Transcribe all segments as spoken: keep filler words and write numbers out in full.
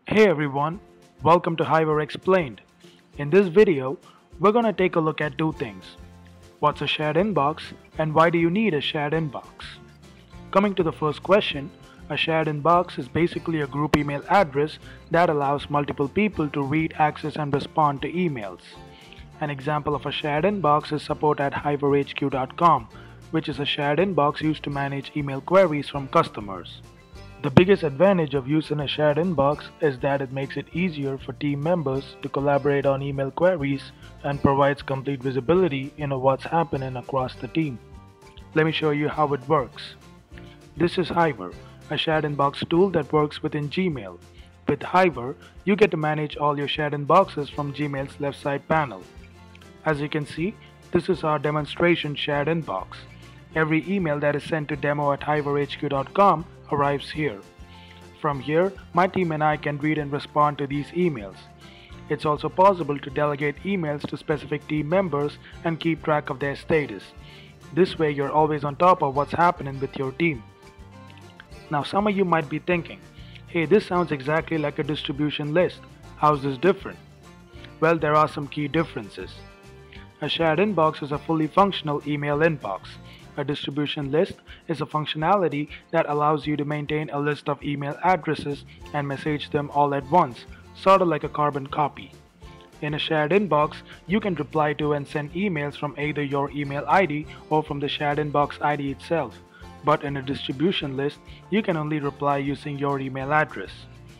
Hey everyone, welcome to Hiver Explained. In this video, we're going to take a look at two things. What's a shared inbox and why do you need a shared inbox? Coming to the first question, a shared inbox is basically a group email address that allows multiple people to read, access and respond to emails. An example of a shared inbox is support at hiver h q dot com, which is a shared inbox used to manage email queries from customers. The biggest advantage of using a shared inbox is that it makes it easier for team members to collaborate on email queries and provides complete visibility into what's happening across the team. Let me show you how it works. This is Hiver, a shared inbox tool that works within Gmail. With Hiver, you get to manage all your shared inboxes from Gmail's left side panel. As you can see, this is our demonstration shared inbox. Every email that is sent to demo at hiver h q dot com arrives here. From here, my team and I can read and respond to these emails. It's also possible to delegate emails to specific team members and keep track of their status. This way, you're always on top of what's happening with your team. Now, some of you might be thinking, hey, this sounds exactly like a distribution list. How's this different? Well, there are some key differences. A shared inbox is a fully functional email inbox. A distribution list is a functionality that allows you to maintain a list of email addresses and message them all at once, sort of like a carbon copy. In a shared inbox, you can reply to and send emails from either your email I D or from the shared inbox I D itself. But in a distribution list, you can only reply using your email address.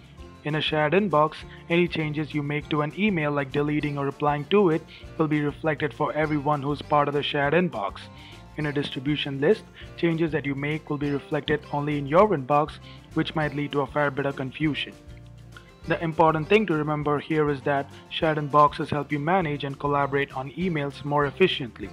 In a shared inbox, any changes you make to an email like deleting or replying to it will be reflected for everyone who's part of the shared inbox. In a distribution list, changes that you make will be reflected only in your inbox, which might lead to a fair bit of confusion. The important thing to remember here is that shared inboxes help you manage and collaborate on emails more efficiently.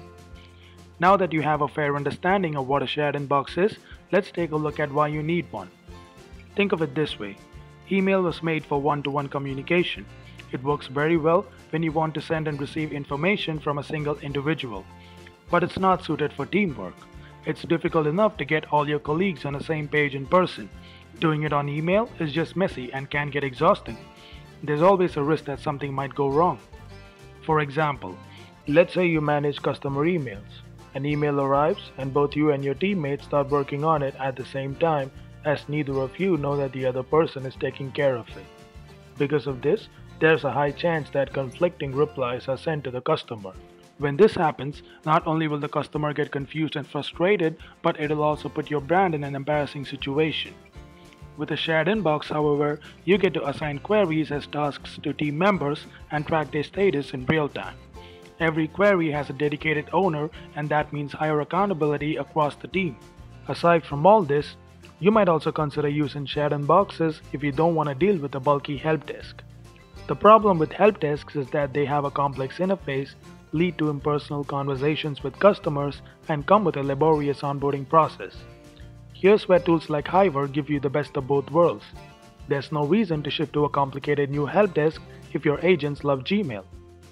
Now that you have a fair understanding of what a shared inbox is, let's take a look at why you need one. Think of it this way. Email was made for one-to-one communication. It works very well when you want to send and receive information from a single individual. But it's not suited for teamwork. It's difficult enough to get all your colleagues on the same page in person. Doing it on email is just messy and can get exhausting. There's always a risk that something might go wrong. For example, let's say you manage customer emails. An email arrives and both you and your teammates start working on it at the same time, as neither of you know that the other person is taking care of it. Because of this, there's a high chance that conflicting replies are sent to the customer. When this happens, not only will the customer get confused and frustrated, but it'll also put your brand in an embarrassing situation. With a shared inbox, however, you get to assign queries as tasks to team members and track their status in real time. Every query has a dedicated owner, and that means higher accountability across the team. Aside from all this, you might also consider using shared inboxes if you don't want to deal with a bulky help desk. The problem with help desks is that they have a complex interface, lead to impersonal conversations with customers, and come with a laborious onboarding process. Here's where tools like Hiver give you the best of both worlds. There's no reason to shift to a complicated new help desk if your agents love Gmail.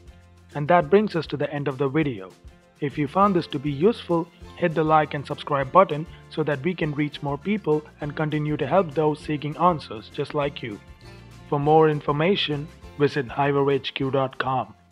And that brings us to the end of the video. If you found this to be useful, hit the like and subscribe button so that we can reach more people and continue to help those seeking answers just like you. For more information, visit hiver h q dot com.